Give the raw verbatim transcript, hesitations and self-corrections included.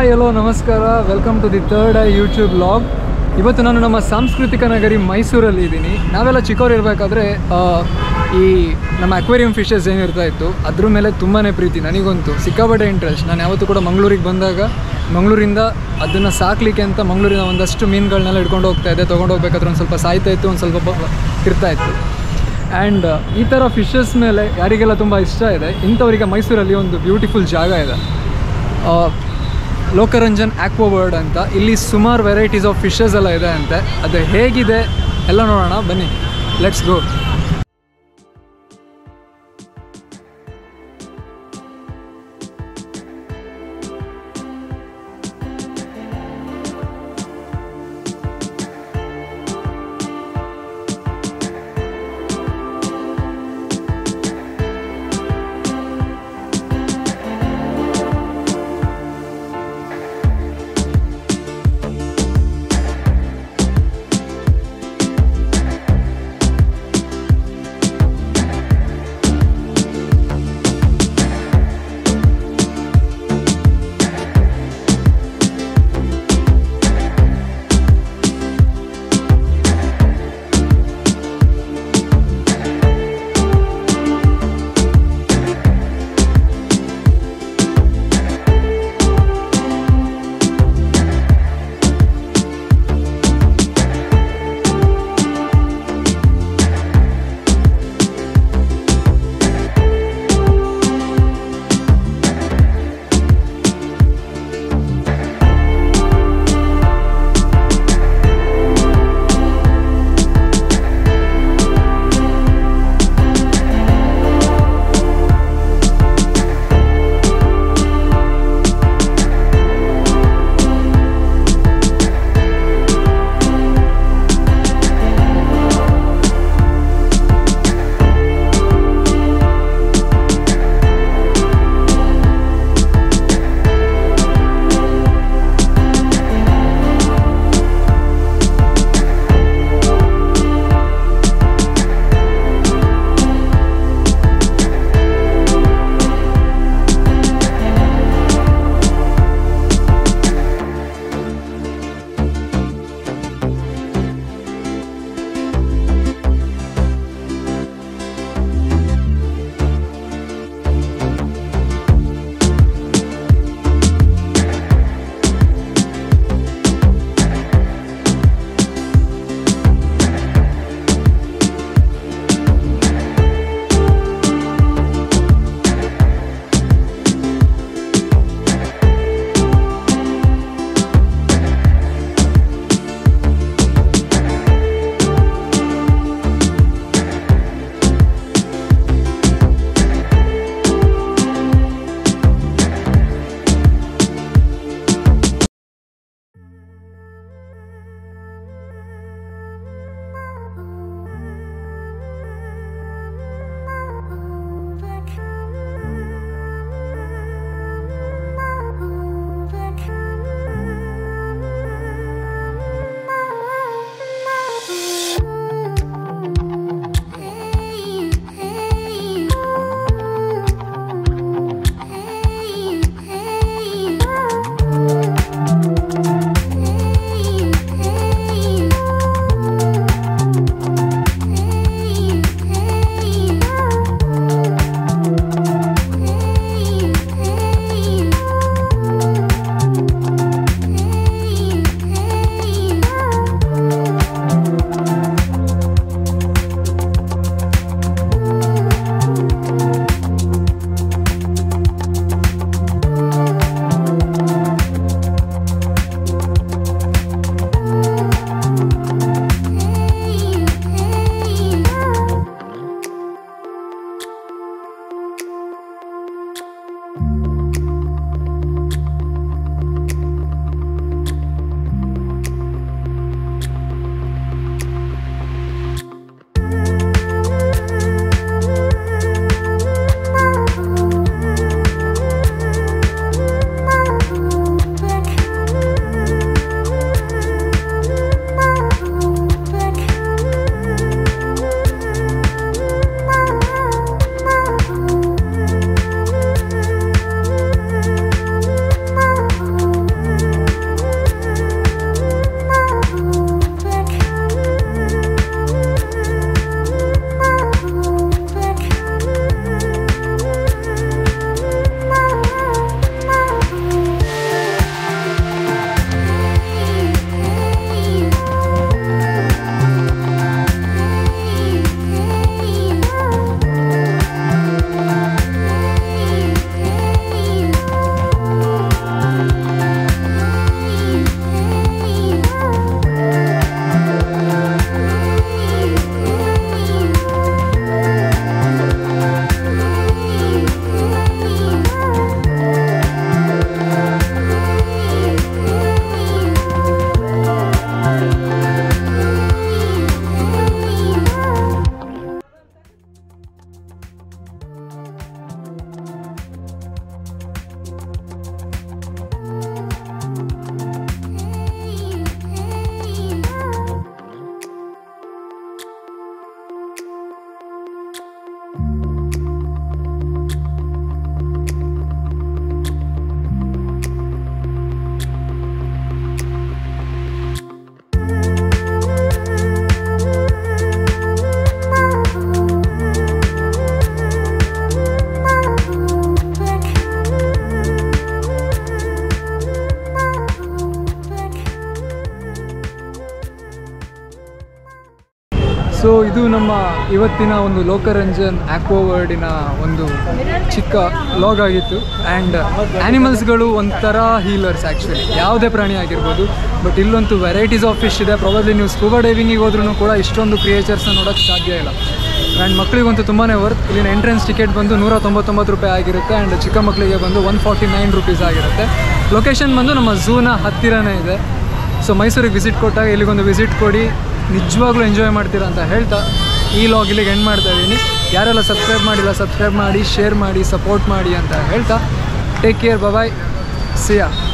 Hi hello ನಮಸ್ಕಾರ, welcome to the third eye YouTube vlog. ಇವತ್ತು ನಾನು ನಮ್ಮ ಸಾಂಸ್ಕೃತಿಕ ನಗರಿ ಮೈಸೂರಲ್ಲಿ ಇದ್ದೀನಿ. ನಾವೆಲ್ಲ ಚಿಕ್ಕವ್ರು ಇರಬೇಕಾದ್ರೆ ಈ ನಮ್ಮ ಅಕ್ವೇರಿಯಂ ಫಿಶಸ್ ಏನಿರ್ತಾ ಇತ್ತು ಅದ್ರ ಮೇಲೆ ತುಂಬಾ ಪ್ರೀತಿ. ನನಗಂತೂ ಸಿಕ್ಕಾಪಟ್ಟೆ ಇಂಟ್ರೆಸ್ಟ್. ನಾನು ಯಾವತ್ತೂ ಕೂಡ ಮಂಗಳೂರಿಗೆ ಬಂದಾಗ ಮಂಗಳೂರಿಂದ ಅದನ್ನು ಸಾಕಲಿಕ್ಕೆ ಅಂತ ಮಂಗಳೂರಿನ ಒಂದಷ್ಟು ಮೀನುಗಳನ್ನೆಲ್ಲ ಹಿಡ್ಕೊಂಡು ಹೋಗ್ತಾ ಇದ್ದೆ. ತೊಗೊಂಡು ಹೋಗ್ಬೇಕಾದ್ರೆ ಒಂದು ಸ್ವಲ್ಪ ಸಾಯ್ತಾ ಇತ್ತು, ಒಂದು ಸ್ವಲ್ಪ ಇರ್ತಾಯಿತ್ತು. ಆ್ಯಂಡ್ ಈ ಥರ ಫಿಶಸ್ ಮೇಲೆ ಯಾರಿಗೆಲ್ಲ ತುಂಬ ಇಷ್ಟ ಇದೆ ಇಂಥವರಿಗೆ ಮೈಸೂರಲ್ಲಿ ಒಂದು ಬ್ಯೂಟಿಫುಲ್ ಜಾಗ ಇದೆ, ಲೋಕರಂಜನ್ ಆಕ್ವಾ ವರ್ಲ್ಡ್ ಅಂತ. ಇಲ್ಲಿ ಸುಮಾರು ವೆರೈಟೀಸ್ ಆಫ್ ಫಿಶಸ್ ಎಲ್ಲ ಇದೆ ಅಂತೆ. ಅದು ಹೇಗಿದೆ ಎಲ್ಲ ನೋಡೋಣ ಬನ್ನಿ, ಲೆಟ್ಸ್ ಗೋ. ಸೊ ಇದು ನಮ್ಮ ಇವತ್ತಿನ ಒಂದು ಲೋಕರಂಜನ್ ಆಕ್ವಾ ವರ್ಲ್ಡಿನ ಒಂದು ಚಿಕ್ಕ ಲಾಗ್ ಆಗಿತ್ತು. ಆ್ಯಂಡ್ ಆ್ಯನಿಮಲ್ಸ್ಗಳು ಒಂಥರ ಹೀಲರ್ಸ್ ಆ್ಯಕ್ಚುಲಿ, ಯಾವುದೇ ಪ್ರಾಣಿ ಆಗಿರ್ಬೋದು. ಬಟ್ ಇಲ್ಲಂತೂ ವೆರೈಟೀಸ್ ಆಫ್ ಫಿಶ್ ಇದೆ. ಪ್ರಾಬಬ್ಲಿ ನೀವು ಸ್ಕೂಬಾ ಡೈವಿಂಗಿಗೆ ಹೋದ್ರೂ ಕೂಡ ಇಷ್ಟೊಂದು ಕ್ರಿಯೇಚರ್ಸ್ನ ನೋಡೋಕ್ಕೆ ಸಾಧ್ಯ ಇಲ್ಲ. ಆ್ಯಂಡ್ ಮಕ್ಕಳಿಗಂತೂ ತುಂಬಾ ವರ್ತ್. ಇಲ್ಲಿನ ಎಂಟ್ರೆನ್ಸ್ ಟಿಕೆಟ್ ಬಂದು ನೂರ ತೊಂಬತ್ತೊಂಬತ್ತು ರೂಪಾಯಿ ಆಗಿರುತ್ತೆ. ಆ್ಯಂಡ್ ಚಿಕ್ಕ ಮಕ್ಕಳಿಗೆ ಬಂದು ಒನ್ ಫಾರ್ಟಿ ನೈನ್ ರುಪೀಸ್ ಆಗಿರುತ್ತೆ. ಲೊಕೇಶನ್ ಬಂದು ನಮ್ಮ ಝೂನ ಹತ್ತಿರನೇ ಇದೆ. ಸೊ ಮೈಸೂರಿಗೆ ವಿಸಿಟ್ ಕೊಟ್ಟಾಗ ಇಲ್ಲಿಗೊಂದು ವಿಸಿಟ್ ಕೊಡಿ, ನಿಜವಾಗ್ಲೂ ಎಂಜಾಯ್ ಮಾಡ್ತೀರಾ ಅಂತ ಹೇಳ್ತಾ ಈ ಲಾಗ್ ಇಲ್ಲಿಗೆ ಎಂಡ್ ಮಾಡ್ತಾ ಇದ್ದೀನಿ. ಯಾರೆಲ್ಲ ಸಬ್ಸ್ಕ್ರೈಬ್ ಮಾಡಿಲ್ಲ ಸಬ್ಸ್ಕ್ರೈಬ್ ಮಾಡಿ, ಶೇರ್ ಮಾಡಿ, ಸಪೋರ್ಟ್ ಮಾಡಿ ಅಂತ ಹೇಳ್ತಾ ಟೇಕ್ ಕೇರ್, ಬಾಯ್, ಸಿಯಾ.